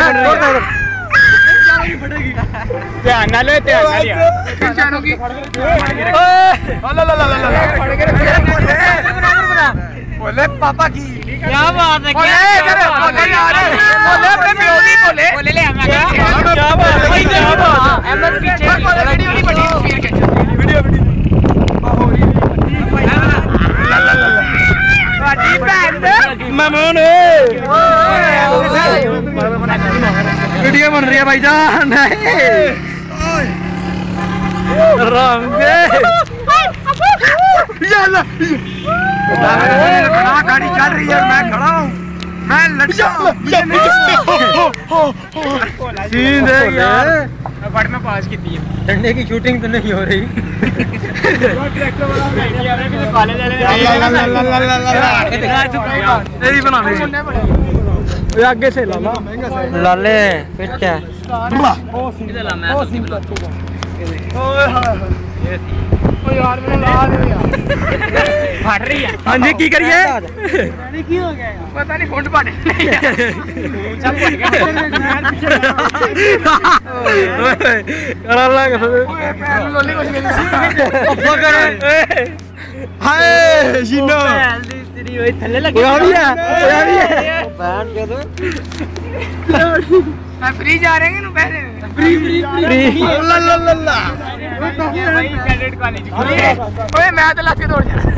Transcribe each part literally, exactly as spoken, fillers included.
ध्यान ना ले ध्यान ना लिया चारों की ला ला ला ला बोले पापा की क्या बात है क्या बोले अपने मेलोडी बोले बोले ले हम क्या बात है क्या बात है अहमद पीछे वीडियो नहीं बनी तस्वीर के वीडियो वीडियो ला ला ला वाडी बैंड मामून वीडियो बन रही है भाईजान गाड़ी चल रही है मैं खड़ा हूँ मैं लड़का सीन है यार बड़ में पास की थी डंडे की शूटिंग तो नहीं हो रही आगे से लाला लाले फिर क्या यार मैंने ला दिया फट रही है हां जी की करिए अरे की हो गया पता नहीं फोन फट नहीं सब फट गया कर लगा पैर लोली कुछ नहीं अब्बा कर हाय जीनो तेरी ओए थल्ले लग गया ओया भी है बैठ के तो मैं फ्री जा रहे हैं ना पैसे फ्री फ्री फ्री ला ला ला ला भाई कैडेट कॉलेज ओए मैं तो लात के दौड़ जा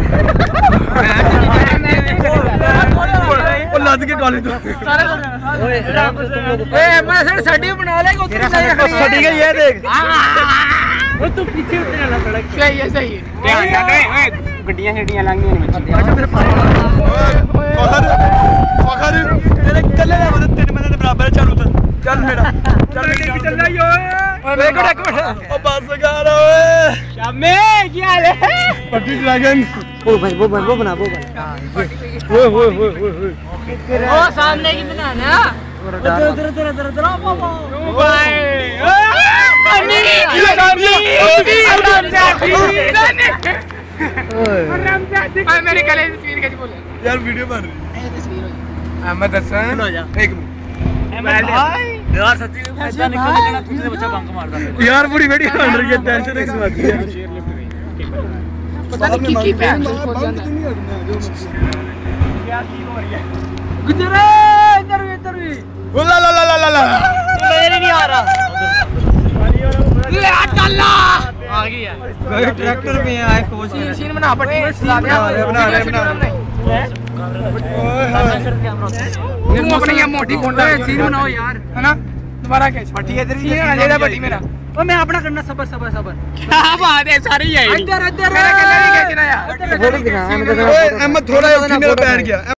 ओ लात के कॉलेज तो ओए ओए मैं सर सड़ी बना ले उधर सड़ी के ये देख ओ तू पीछे उतरना सड़क सही है सही है ध्यान दे ओए गड्डियां गड्डियां लंघी नहीं अच्छा मेरे फखर फखर तेरे कल्ले ना मदद तेरे मदद बराबर चल उतर चल मेरा चल लेके चल रही ओए ओए को एक मिनट ओ बस गा रहा ओए शामे क्या हाल है पट्टी ड्रैगन ओ भाई वो वो बना वो बना ओए ओए ओए ओ सामने की बनाना उधर उधर उधर उधर उधर ओ भाई पानी ये सामने आराम से आराम से भाई मेरे गले से तस्वीर कैसे बोल यार वीडियो बन रही है तस्वीर हो अहमद हसन एक मिनट यार सच्ची में ऐसा निकल लेना तुझसे बच्चा बंक मारता यार पूरी वीडियो बन रही है टेंशन इस बात की पता नहीं की की पे क्या की हो रही है इधर इधर इधर ओ ला ला ला ला ला मेरे नहीं आ रहा ले अल्लाह आ गया भाई ट्रैक्टर में आए कोच सीन बना पट्टी बना रहे बना रहे तुम अपनी ये मोटी कोंडा सीन बनाओ यार है ना दोबारा कैच पट्टी इधर ही है जेड़ा पट्टी मेरा ओ मैं अपना करना सबर सबर सबर क्या बात है सारी है इधर इधर मेरा कलर ही खींचना यार थोड़ी दिखा अहमद थोड़ा मेरा पैर गया